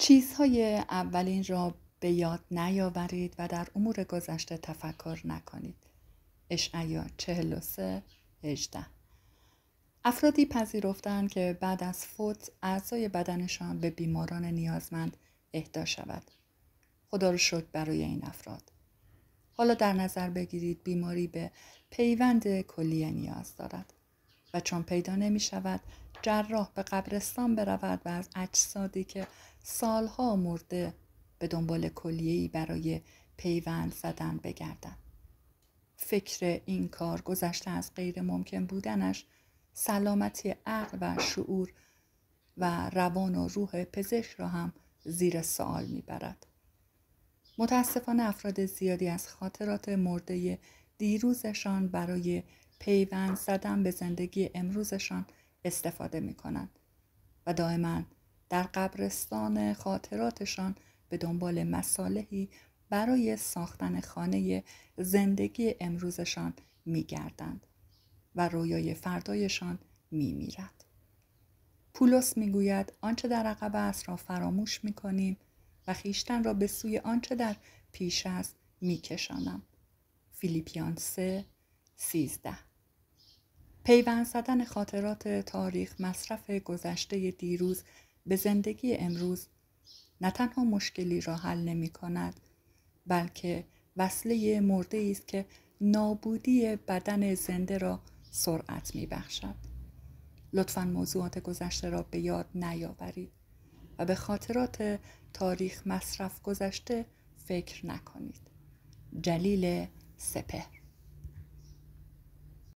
چیزهای اولین را به یاد نیاورید و در امور گذشته تفکر نکنید. اشعیا 43:18. افرادی پذیرفتند که بعد از فوت اعضای بدنشان به بیماران نیازمند اهدا شود. خدا رو شکر برای این افراد. حالا در نظر بگیرید بیماری به پیوند کلیه نیاز دارد و چون پیدا نمی شود جراح به قبرستان برود و از اجسادی که سالها مرده به دنبال کلیه‌ای برای پیوند زدن بگردد. فکر این کار گذشته از غیر ممکن بودنش سلامتی عقل و شعور و روان و روح پزشک را هم زیر سوال میبرد. متاسفانه افراد زیادی از خاطرات مرده دیروزشان برای پیوند زدن به زندگی امروزشان استفاده می کنند و دائما در قبرستان خاطراتشان به دنبال مصالحی برای ساختن خانه زندگی امروزشان می گردند و رویای فردایشان می میرد. پولس می گوید آنچه در عقب است را فراموش می کنیم و خویشتن را به سوی آنچه در پیش است می کشانم. فیلیپیان 3:13. پیوند زدن خاطرات تاریخ مصرف گذشته دیروز به زندگی امروز نه تنها مشکلی را حل نمی کند بلکه وسیله مرده است که نابودی بدن زنده را سرعت می بخشد. لطفاً موضوعات گذشته را به یاد نیاورید و به خاطرات تاریخ مصرف گذشته فکر نکنید. جلیل سپهر.